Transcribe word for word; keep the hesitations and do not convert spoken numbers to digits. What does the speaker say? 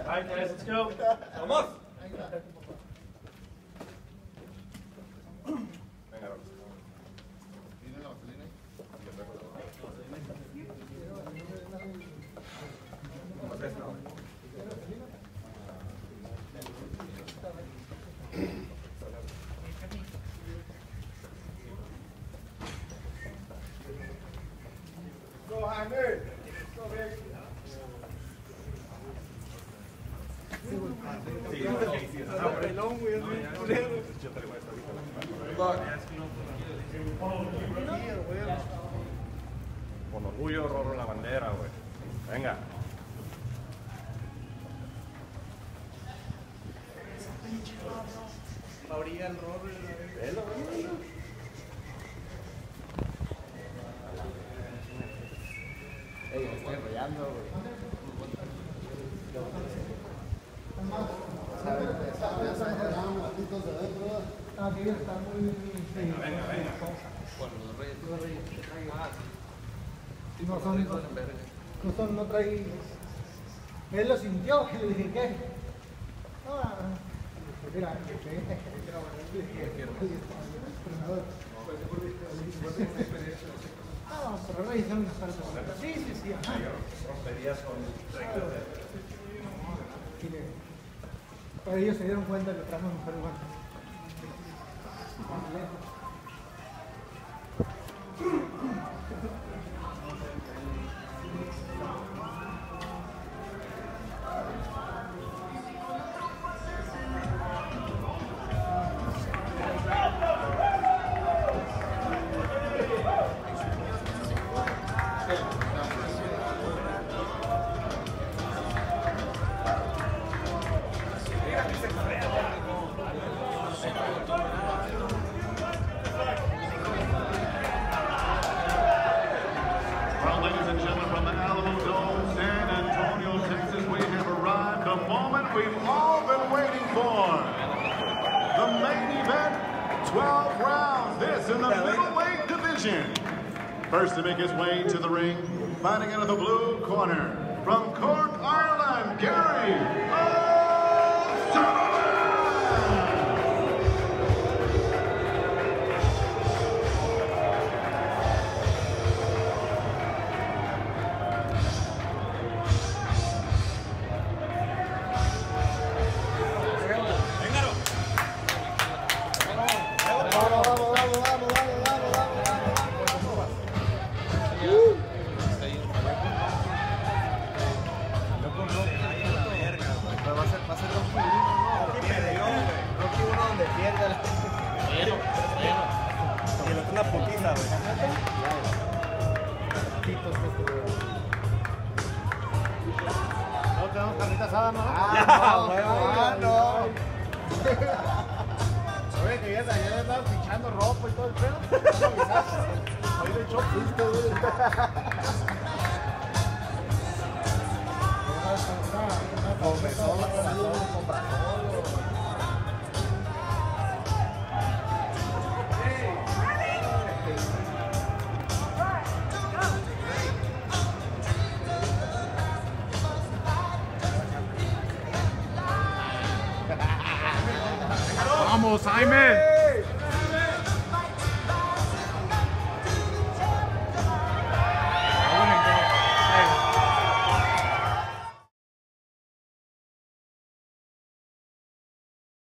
Alright guys, let's go. Vamos. Go, Jaime. Go, baby. Con orgullo robo la bandera, güey. Venga. La orilla del rorro. Velo, velo. Ey, me estoy enrollando, güey. Ah, que ellos están muy... Venga, venga, venga. Bueno, los reyes. Los reyes. No son... No son, no trae... Él lo sintió, y le dije, ¿qué? No, mira, ah, pero reyes son unas personas. Sí, sí, sí. Romperías con reglas de... Pero ellos se dieron cuenta de que trajo mejor igual. We've all been waiting for the main event, twelve rounds, this in the middleweight division. First to make his way to the ring, fighting out of the blue corner, from Cork, Ireland, Gary O'Sullivan. Una putiza, güey. No tenemos carnita asada, ¿no? Ah, Ah, no. Oye, que ya ya andaban fichando ropa y todo el pedo. No avisaste. Hoy le echó pisto, güey. Vamos, Jaime.